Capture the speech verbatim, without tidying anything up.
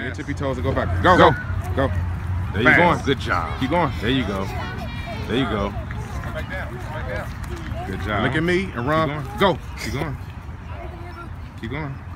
your tippy toes and go back. Go, go, go. There you Fast. going. Good job. Keep going. There you go. There you go. Back down. Back down. Good job. Look at me and run. Keep going. Go. Keep going. Keep going.